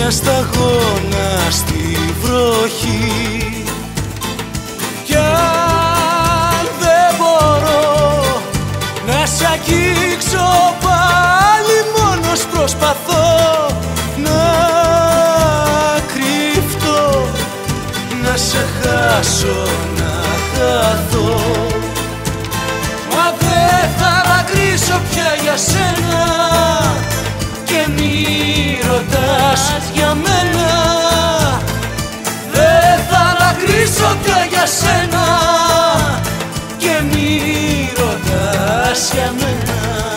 μια σταγόνα στη βροχή. Κι αν δεν μπορώ να σ' αγγίξω πάλι, μόνος προσπαθώ να κρυφτώ, να σε χάσω, να χαθώ. Μα δεν θα δακρύσω πια για σένα και μη ρωτάς για μένα. Δεν θα δακρύσω πια για σένα και μη ρωτάς για μένα.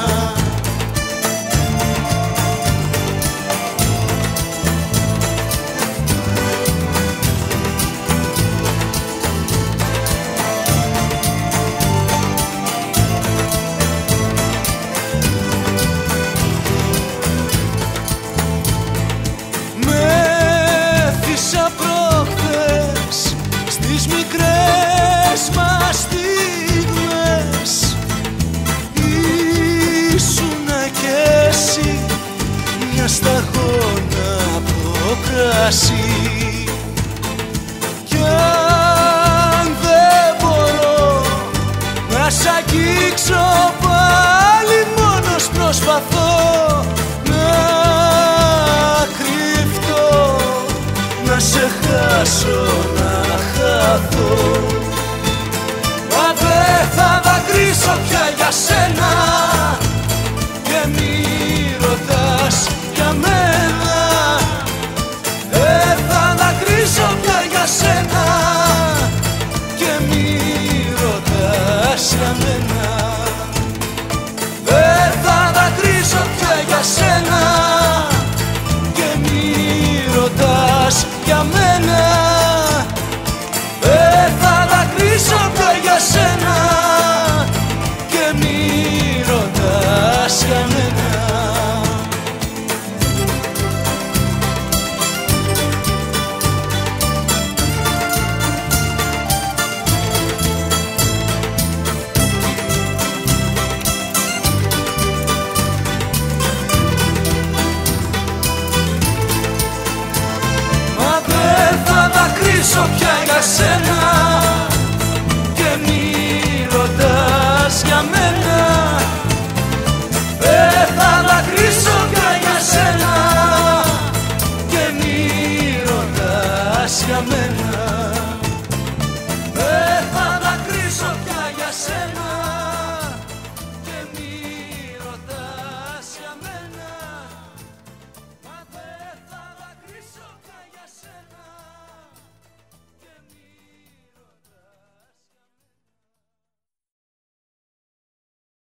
Σταγόνα από κρασί. Κι αν δεν μπορώ να σ' αγγίξω πάλι, μόνος προσπαθώ να κρυφτώ, να σε χάσω, να χαθώ. Μα δεν θα δακρύσω πια για σένα και μη ρωτάς για μένα. Δεν θα δακρύσω πια για σένα και μη ρωτάς για μένα. Δεν θα δακρύσω πια για σένα